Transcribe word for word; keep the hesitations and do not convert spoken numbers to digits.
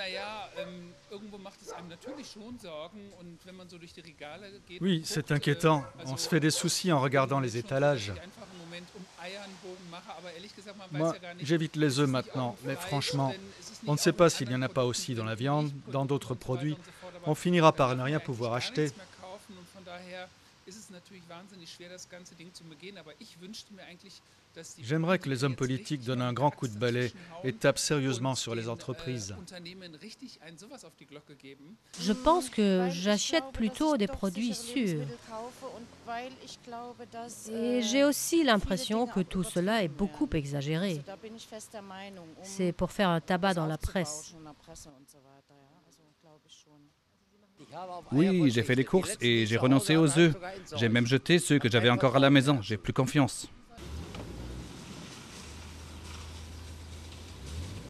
Oui, c'est inquiétant. On se fait des soucis en regardant les étalages. Moi, j'évite les œufs maintenant, mais franchement, on ne sait pas s'il n'y en a pas aussi dans la viande, dans d'autres produits. On finira par ne rien pouvoir acheter. J'aimerais que les hommes politiques donnent un grand coup de balai et tapent sérieusement sur les entreprises. Je pense que j'achète plutôt des produits sûrs. Et j'ai aussi l'impression que tout cela est beaucoup exagéré. C'est pour faire un tabac dans la presse. Oui, j'ai fait les courses et j'ai renoncé aux œufs. J'ai même jeté ceux que j'avais encore à la maison. J'ai plus confiance.